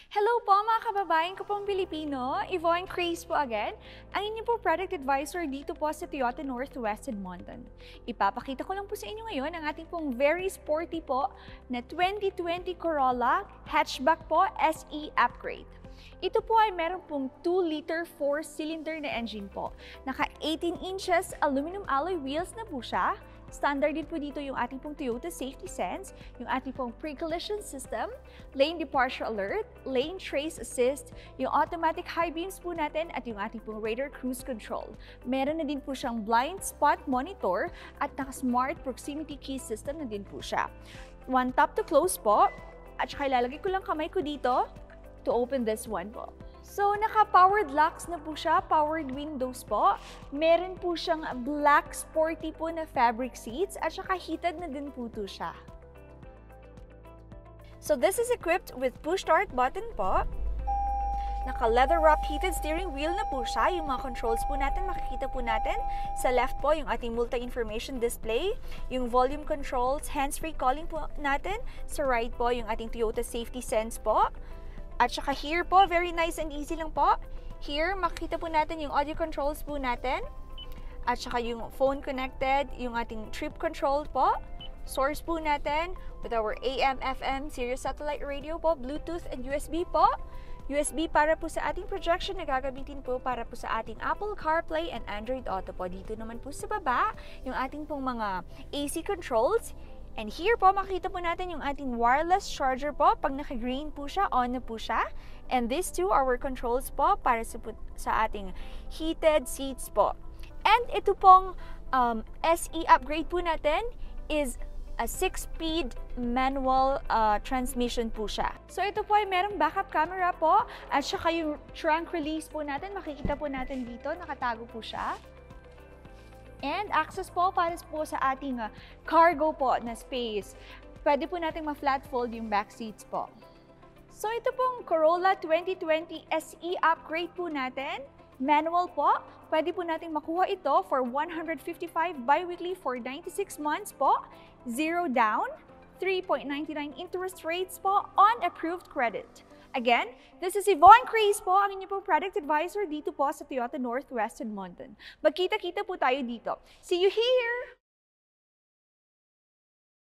Hello po mga kababayan ko pong Pilipino, Yvonne Craze po again, ang inyong po product advisor dito po sa Toyota Northwest Edmonton. Ipapakita ko lang po sa inyo ngayon ang ating pong very sporty po na 2020 Corolla hatchback po SE upgrade. Ito po ay meron pong 2-liter 4-cylinder na engine po. Naka 18 inches aluminum alloy wheels na po siya. Standard din po dito yung ating pong Toyota Safety Sense, yung ating pong pre-collision system, lane departure alert, lane trace assist, yung automatic high beams po natin at yung ating pong radar cruise control. Meron na din po siyang blind spot monitor at naka-smart proximity key system na din po siya. One tap to close po at saka ilalagay ko lang kamay ko dito to open this one po. So, naka-powered locks na po siya, powered windows po. Meron po siyang black sporty po na fabric seats at saka heated na din po ito siya. So, this is equipped with push start button po. Naka-leather wrap heated steering wheel na po siya. Yung mga controls po natin, makikita po natin. Sa left po, yung ating multi-information display. Yung volume controls, hands-free calling po natin. Sa right po, yung ating Toyota Safety Sense po. At saka here po, very nice and easy lang po. Here, makikita po natin yung audio controls po natin. At saka yung phone connected, yung ating trip control po. Source po natin with our AM, FM, Sirius satellite radio po, Bluetooth and USB po. USB para po sa ating projection na gagamitin po para po sa ating Apple CarPlay and Android Auto po. Dito naman po sa baba, yung ating pong mga AC controls. And here po, makikita po natin yung ating wireless charger po. Pag naka-green po siya, on na po siya. And these two are our controls po para sa ating heated seats po. And ito pong SE upgrade po natin is a 6-speed manual transmission po siya. So ito po ay merong backup camera po. At saka yung trunk release po natin, makikita po natin dito, nakatago po siya. And access po para po sa ating cargo po na space. Pwede po nating ma-flat fold yung back seats po. So ito pong Corolla 2020 SE upgrade po natin. Manual po. Pwede po nating makuha ito for 155 bi-weekly for 96 months po. 0 down, 3.99 interest rates po on approved credit. Again, this is Yvonne Craze po, ang inyong pong product advisor dito po sa Toyota Northwest Edmonton. Magkita-kita po tayo dito. See you here!